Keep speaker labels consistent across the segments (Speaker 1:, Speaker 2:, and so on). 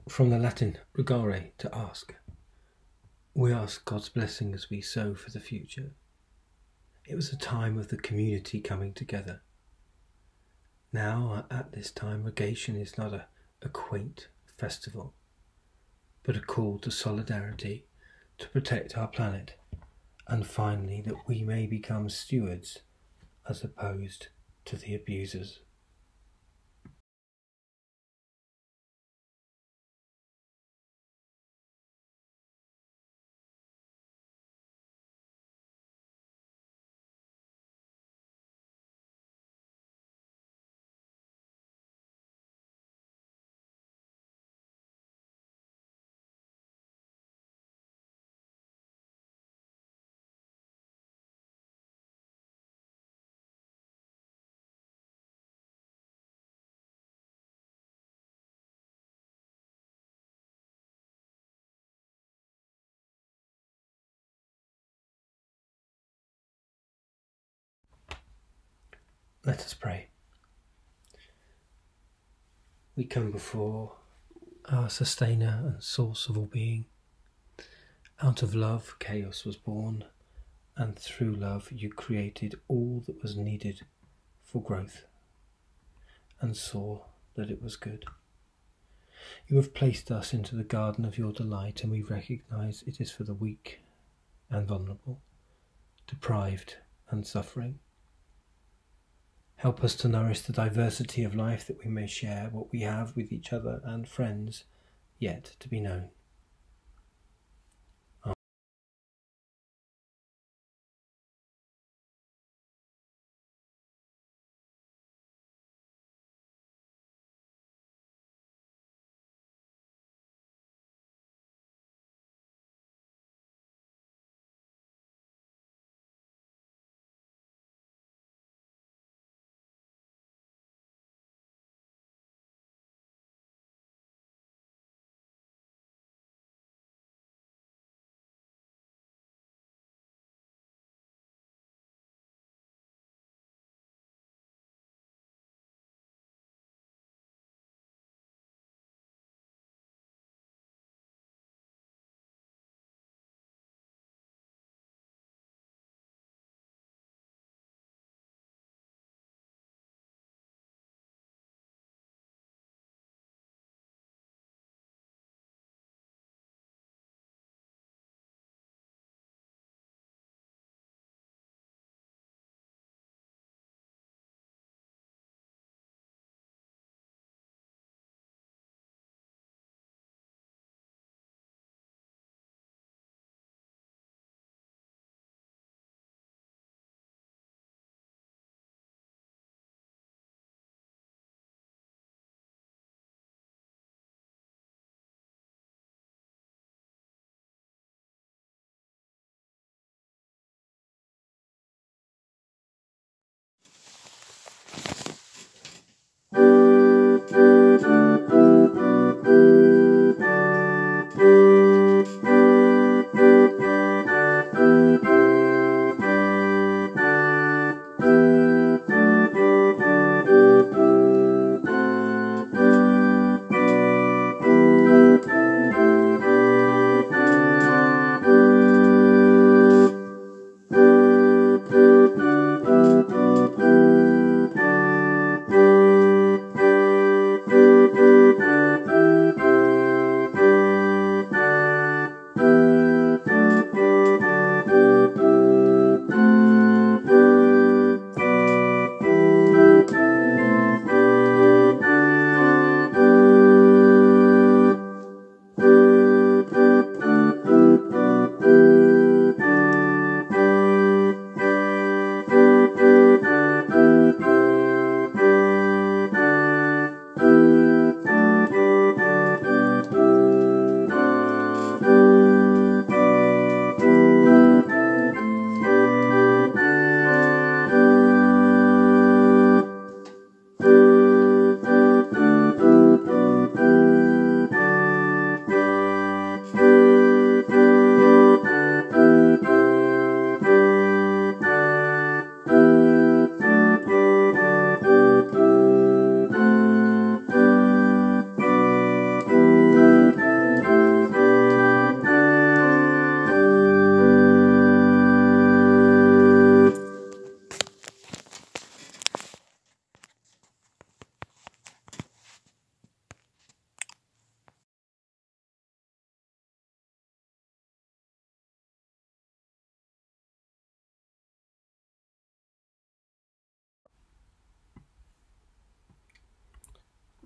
Speaker 1: From the Latin rogare, to ask. We ask God's blessing as we sow for the future. It was a time of the community coming together. Now, at this time, Rogation is not a quaint festival, but a call to solidarity, to protect our planet, and finally that we may become stewards as opposed to the abusers. Let us pray. We come before our sustainer and source of all being. Out of love, chaos was born, and through love you created all that was needed for growth, and saw that it was good. You have placed us into the garden of your delight, and we recognize it is for the weak and vulnerable, deprived and suffering. Help us to nourish the diversity of life, that we may share what we have with each other and friends yet to be known.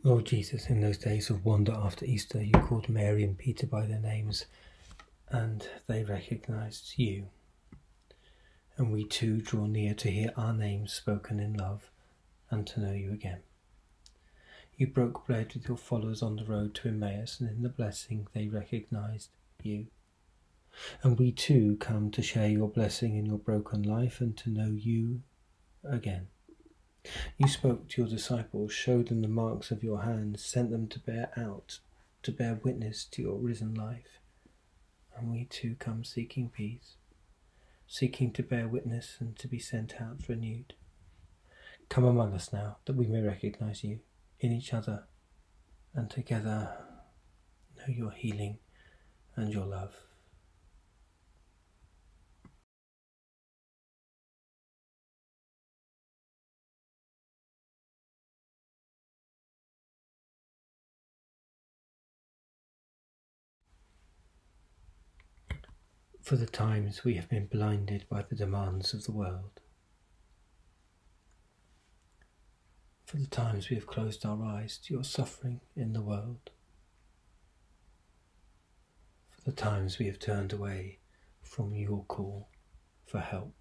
Speaker 1: Lord Jesus, in those days of wonder after Easter, you called Mary and Peter by their names, and they recognized you. And we too draw near to hear our names spoken in love and to know you again. You broke bread with your followers on the road to Emmaus, and in the blessing they recognized you. And we too come to share your blessing in your broken life and to know you again. You spoke to your disciples, showed them the marks of your hands, sent them to bear witness to your risen life. And we too come seeking peace, seeking to bear witness and to be sent out renewed. Come among us now, that we may recognize you in each other, and together know your healing and your love. For the times we have been blinded by the demands of the world, for the times we have closed our eyes to your suffering in the world, for the times we have turned away from your call for help.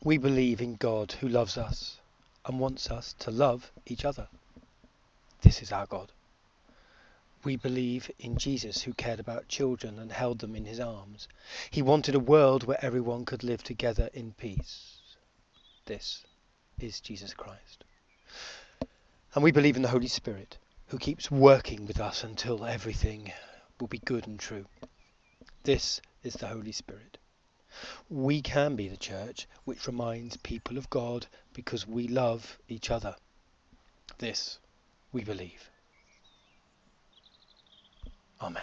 Speaker 2: We believe in God who loves us and wants us to love each other. This is our God. We believe in Jesus who cared about children and held them in his arms. He wanted a world where everyone could live together in peace. This is Jesus Christ. And we believe in the Holy Spirit who keeps working with us until everything will be good and true. This is the Holy Spirit. We can be the church which reminds people of God because we love each other. This we believe. Amen.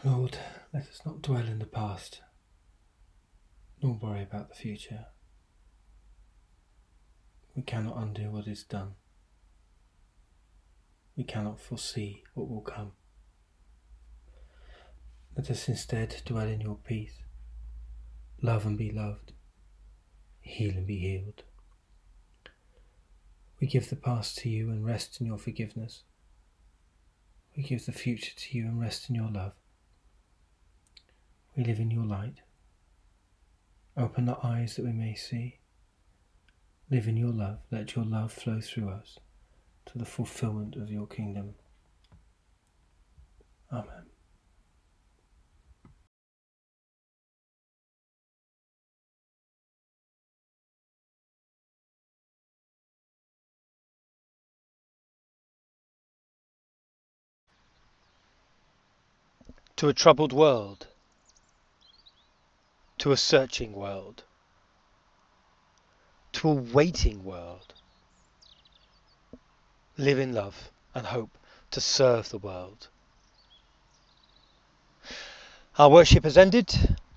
Speaker 1: Lord, let us not dwell in the past, nor worry about the future. We cannot undo what is done. We cannot foresee what will come. Let us instead dwell in your peace, love and be loved, heal and be healed. We give the past to you and rest in your forgiveness. We give the future to you and rest in your love. We live in your light. Open our eyes that we may see. Live in your love. Let your love flow through us to the fulfillment of your kingdom. Amen.
Speaker 2: To a troubled world, to a searching world, to a waiting world. Live in love and hope to serve the world. Our worship has ended.